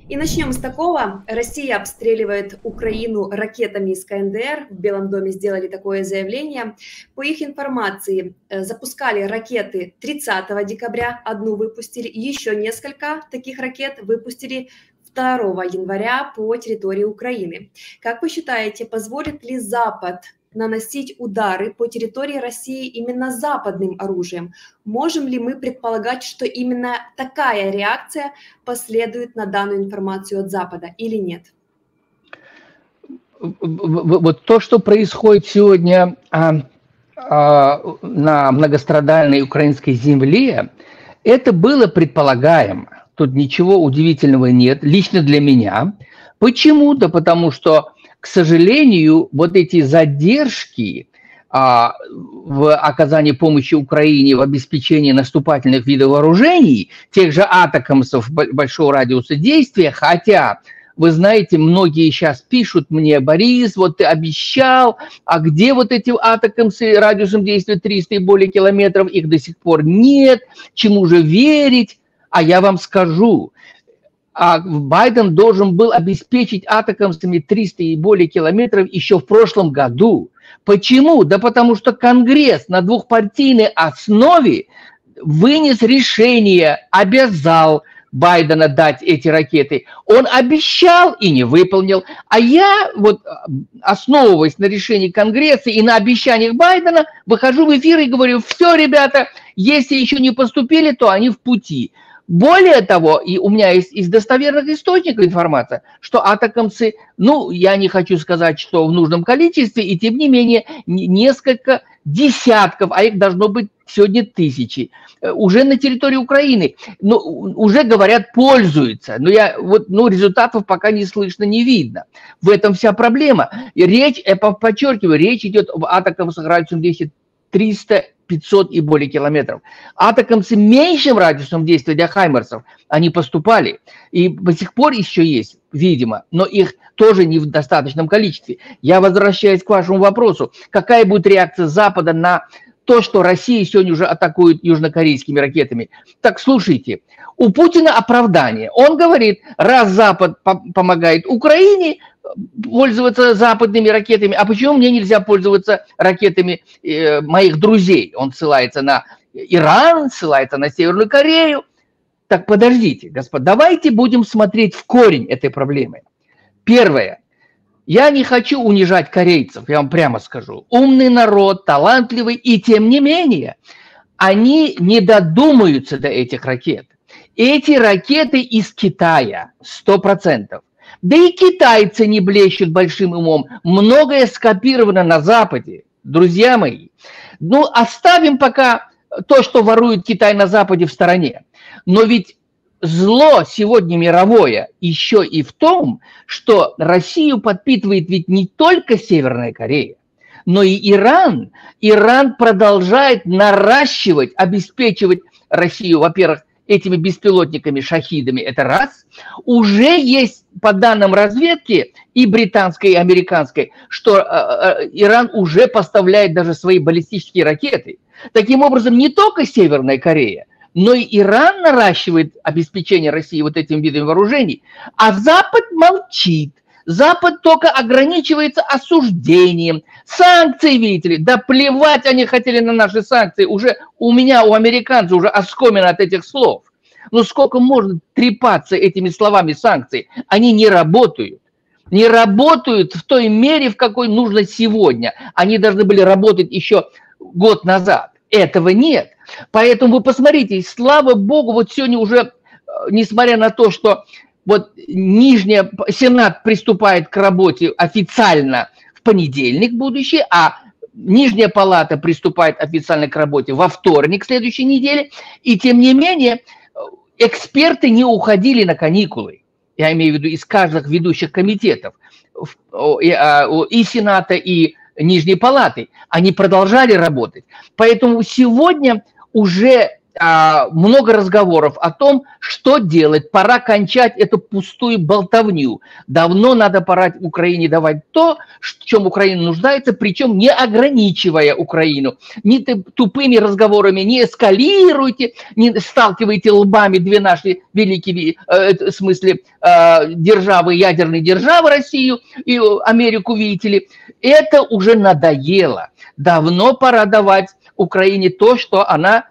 И начнем с такого. Россия обстреливает Украину ракетами из КНДР. В Белом доме сделали такое заявление. По их информации, запускали ракеты 30 декабря, одну выпустили, еще несколько таких ракет выпустили 2 января по территории Украины. Как вы считаете, позволит ли Запад наносить удары по территории России именно западным оружием? Можем ли мы предполагать, что именно такая реакция последует на данную информацию от Запада или нет? Вот то, что происходит сегодня на многострадальной украинской земле, это было предполагаемо. Тут ничего удивительного нет, лично для меня. Почему? Да потому что, к сожалению, вот эти задержки в оказании помощи Украине в обеспечении наступательных видов вооружений, тех же атакамсов большого радиуса действия, хотя, вы знаете, многие сейчас пишут мне: Борис, вот ты обещал, а где вот эти атакамсы радиусом действия 300 и более километров, их до сих пор нет, чему же верить? А я вам скажу, Байден должен был обеспечить атакамсами 300 и более километров еще в прошлом году. Почему? Да потому что Конгресс на двухпартийной основе вынес решение, обязал Байдена дать эти ракеты. Он обещал и не выполнил. А я, вот, основываясь на решении Конгресса и на обещаниях Байдена, выхожу в эфир и говорю: все, ребята, если еще не поступили, то они в пути. Более того, и у меня есть из достоверных источников информация, что атакамсы, ну, я не хочу сказать, что в нужном количестве, и тем не менее несколько десятков, а их должно быть сегодня тысячи, уже на территории Украины, ну, уже, говорят, пользуются. Но результатов пока не слышно, не видно. В этом вся проблема. Речь, я подчеркиваю, речь идет об атакамсах радиусом 10, 300, 500 и более километров. Атакамсы меньшим радиусом действия для хаймерсов, они поступали. И до сих пор еще есть, видимо, но их тоже не в достаточном количестве. Я возвращаюсь к вашему вопросу. Какая будет реакция Запада на то, что Россия сегодня уже атакует южнокорейскими ракетами? Так, слушайте, у Путина оправдание. Он говорит: раз Запад помогает Украине пользоваться западными ракетами, а почему мне нельзя пользоваться ракетами моих друзей? Он ссылается на Иран, ссылается на Северную Корею. Так подождите, господа, давайте будем смотреть в корень этой проблемы. Первое. Я не хочу унижать корейцев, я вам прямо скажу. Умный народ, талантливый, и тем не менее, они не додумаются до этих ракет. Эти ракеты из Китая, 100%. Да и китайцы не блещут большим умом. Многое скопировано на Западе, друзья мои. Ну, оставим пока то, что ворует Китай на Западе, в стороне. Но ведь зло сегодня мировое еще и в том, что Россию подпитывает ведь не только Северная Корея, но и Иран. Иран продолжает наращивать, обеспечивать Россию, во-первых, этими беспилотниками, шахидами, это раз. Уже есть, по данным разведки, и британской, и американской, что Иран уже поставляет даже свои баллистические ракеты. Таким образом, не только Северная Корея, но и Иран наращивает обеспечение России вот этим видом вооружений, а Запад молчит. Запад только ограничивается осуждением. Санкции, видите ли, да плевать они хотели на наши санкции. Уже у меня, у американцев уже оскомина от этих слов. Ну сколько можно трепаться этими словами санкций? Они не работают. Не работают в той мере, в какой нужно сегодня. Они должны были работать еще год назад. Этого нет. Поэтому вы посмотрите, слава богу, вот сегодня уже, несмотря на то, что вот Сенат приступает к работе официально в понедельник будущий, а Нижняя палата приступает официально к работе во вторник следующей недели, и тем не менее эксперты не уходили на каникулы. Я имею в виду из каждых ведущих комитетов и Сената, и Нижней палаты. Они продолжали работать. Поэтому сегодня уже много разговоров о том, что делать. Пора кончать эту пустую болтовню. Давно надо пора Украине давать то, в чем Украина нуждается, причем не ограничивая Украину. Ни тупыми разговорами не эскалируйте, не сталкивайте лбами две наши великие, в смысле, державы, ядерные державы, Россию и Америку, видите ли. Это уже надоело. Давно пора давать Украине то, что она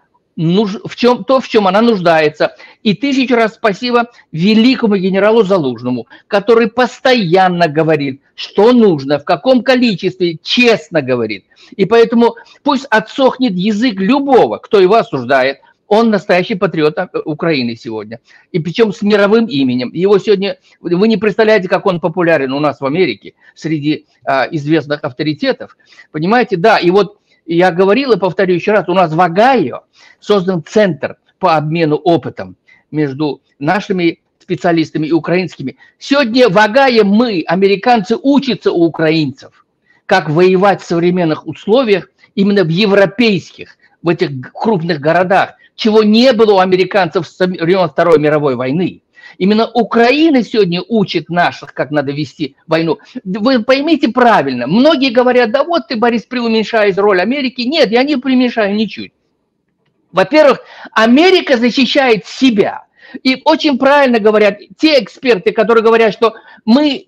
в чем она нуждается. И 1000 раз спасибо великому генералу Залужному, который постоянно говорит, что нужно, в каком количестве, честно говорит. И поэтому пусть отсохнет язык любого, кто его осуждает. Он настоящий патриот Украины сегодня. И причем с мировым именем. Его сегодня, вы не представляете, как он популярен у нас в Америке среди известных авторитетов. Понимаете, да, и вот я говорил и повторю еще раз, у нас в Огайо создан центр по обмену опытом между нашими специалистами и украинскими. Сегодня в Огайо мы, американцы, учатся у украинцев, как воевать в современных условиях, именно в европейских, в этих крупных городах, чего не было у американцев со времен Второй мировой войны. Именно Украина сегодня учит наших, как надо вести войну. Вы поймите правильно, многие говорят, да вот ты, Борис, преуменьшаешь роль Америки. Нет, я не преуменьшаю ничуть. Во-первых, Америка защищает себя. И очень правильно говорят те эксперты, которые говорят, что мы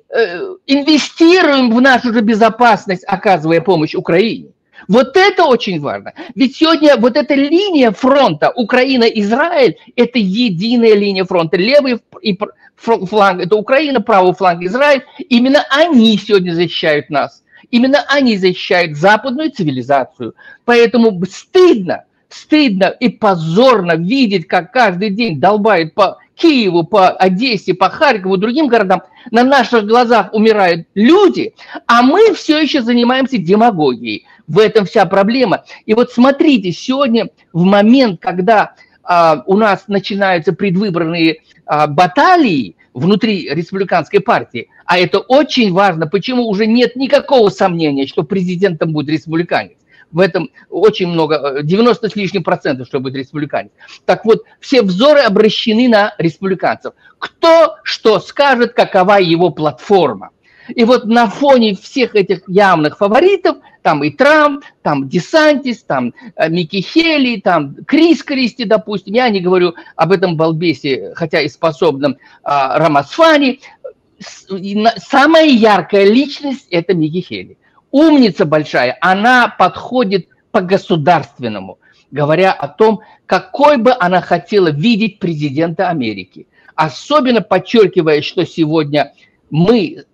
инвестируем в нашу же безопасность, оказывая помощь Украине. Вот это очень важно. Ведь сегодня вот эта линия фронта Украина-Израиль – это единая линия фронта. Левый фланг – это Украина, правый фланг – Израиль. Именно они сегодня защищают нас. Именно они защищают западную цивилизацию. Поэтому стыдно и позорно видеть, как каждый день долбают по Киеву, по Одессе, по Харькову, другим городам. На наших глазах умирают люди, а мы все еще занимаемся демагогией. В этом вся проблема. И вот смотрите, сегодня в момент, когда у нас начинаются предвыборные баталии внутри республиканской партии, а это очень важно, почему уже нет никакого сомнения, что президентом будет республиканец. В этом очень много, 90 с лишним процентов, что будет республиканец. Так вот, все взоры обращены на республиканцев. Кто что скажет, какова его платформа. И вот на фоне всех этих явных фаворитов, там и Трамп, там Десантис, там Микки Хейли, там Крис Кристи, допустим, я не говорю об этом балбесе, хотя и способном Рамасвани, самая яркая личность – это Микки Хейли. Умница большая, она подходит по-государственному, говоря о том, какой бы она хотела видеть президента Америки. Особенно подчеркивая, что сегодня мы,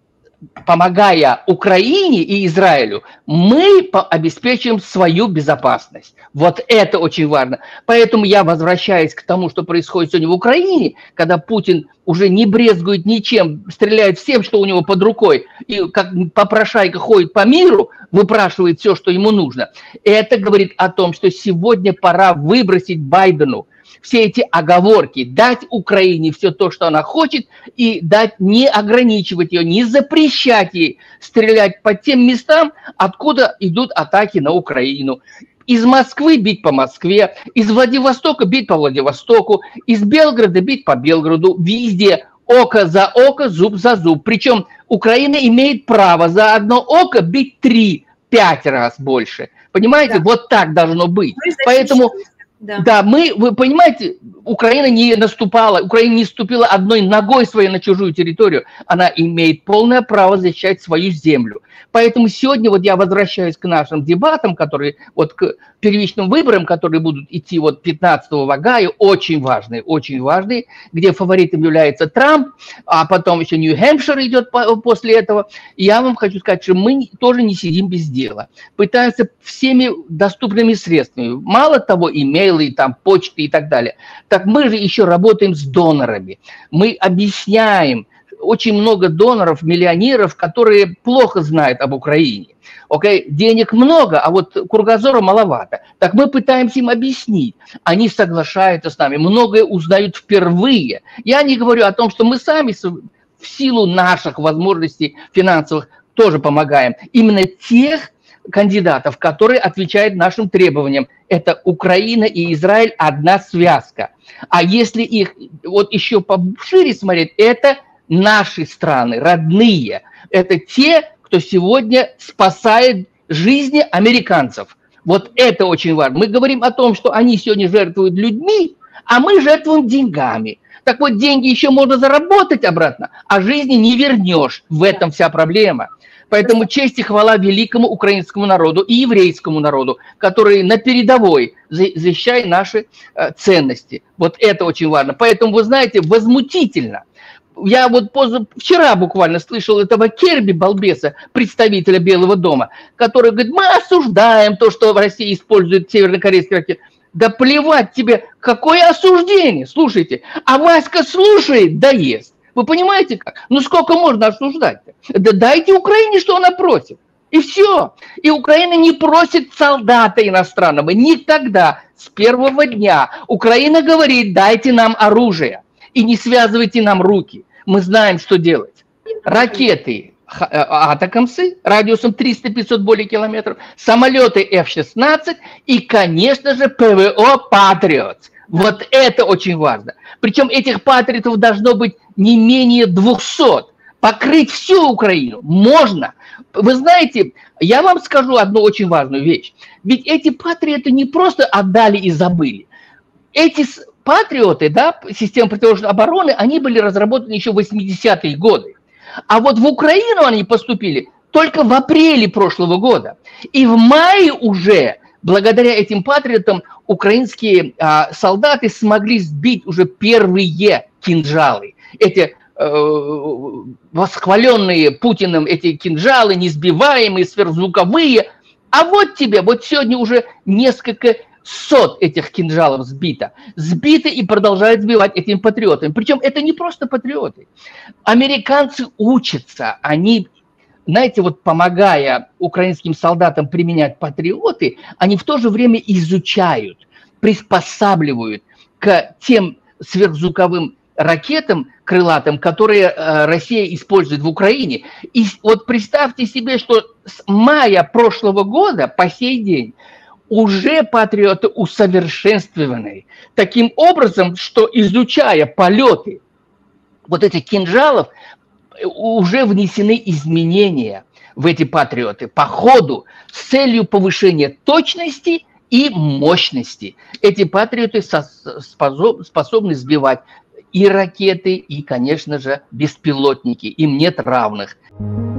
помогая Украине и Израилю, мы обеспечим свою безопасность. Вот это очень важно. Поэтому я возвращаюсь к тому, что происходит сегодня в Украине, когда Путин уже не брезгует ничем, стреляет всем, что у него под рукой, и как попрошайка ходит по миру, выпрашивает все, что ему нужно. Это говорит о том, что сегодня пора выбросить Байдену все эти оговорки, дать Украине все то, что она хочет, и дать, не ограничивать ее, не запрещать ей стрелять по тем местам, откуда идут атаки на Украину. Из Москвы бить по Москве, из Владивостока бить по Владивостоку, из Белграда бить по Белграду, везде око за око, зуб за зуб. Причем Украина имеет право за одно око бить 3-5 раз больше. Понимаете, да. Вот так должно быть. Поэтому... Да, вы понимаете, Украина не ступила одной ногой своей на чужую территорию. Она имеет полное право защищать свою землю. Поэтому сегодня вот я возвращаюсь к нашим дебатам, которые, вот к первичным выборам, которые будут идти вот 15-го в Огайо, очень важные, где фаворитом является Трамп, а потом еще Нью-Хэмпшир идет после этого. И я вам хочу сказать, что мы тоже не сидим без дела. Пытаемся всеми доступными средствами. Мало того, имейлы, там, почты и так далее. Так мы же еще работаем с донорами. Мы объясняем. Очень много доноров, миллионеров, которые плохо знают об Украине. Окей? Денег много, а вот кругозора маловато. Так мы пытаемся им объяснить. Они соглашаются с нами, многое узнают впервые. Я не говорю о том, что мы сами в силу наших возможностей финансовых тоже помогаем. Именно тех кандидатов, которые отвечают нашим требованиям. Это Украина и Израиль одна связка. А если их вот еще пошире смотреть, это наши страны, родные. Это те, кто сегодня спасает жизни американцев. Вот это очень важно. Мы говорим о том, что они сегодня жертвуют людьми, а мы жертвуем деньгами. Так вот, деньги еще можно заработать обратно, а жизни не вернешь. В этом вся проблема. Поэтому честь и хвала великому украинскому народу и еврейскому народу, которые на передовой защищают наши ценности. Вот это очень важно. Поэтому, вы знаете, возмутительно. Я вот вчера буквально слышал этого Керби, балбеса, представителя Белого дома, который говорит, мы осуждаем то, что в России используют севернокорейские ракеты. Да плевать тебе, какое осуждение, слушайте. А Васька слушает, да ест. Вы понимаете как? Ну сколько можно осуждать-то? Да дайте Украине, что она просит. И все. И Украина не просит солдата иностранного. Никогда. С первого дня. Украина говорит, дайте нам оружие. И не связывайте нам руки. Мы знаем, что делать. Ракеты атакамсы радиусом 300-500 более километров, самолеты F-16 и, конечно же, ПВО «Патриотс». Вот это очень важно. Причем этих «Патриотов» должно быть не менее 200. Покрыть всю Украину можно. Вы знаете, я вам скажу одну очень важную вещь. Ведь эти «Патриоты» не просто отдали и забыли. Эти «Патриоты», да, системы противовоздушной обороны, они были разработаны еще в 80-е годы. А вот в Украину они поступили только в апреле прошлого года. И в мае уже, благодаря этим «Патриотам», украинские солдаты смогли сбить уже первые кинжалы. Эти восхваленные Путиным эти кинжалы, несбиваемые, сверхзвуковые. А вот тебе, вот сегодня уже несколько сот этих кинжалов сбито. Сбиты и продолжают сбивать этими патриотами. Причем это не просто патриоты. Американцы учатся, они, знаете, вот помогая украинским солдатам применять патриоты, они в то же время изучают, приспосабливают к тем сверхзвуковым ракетам крылатым, которые Россия использует в Украине. И вот представьте себе, что с мая прошлого года по сей день уже патриоты усовершенствованы таким образом, что изучая полеты вот этих кинжалов, уже внесены изменения в эти патриоты по ходу с целью повышения точности и мощности. Эти патриоты способны сбивать и ракеты, и, конечно же, беспилотники. Им нет равных.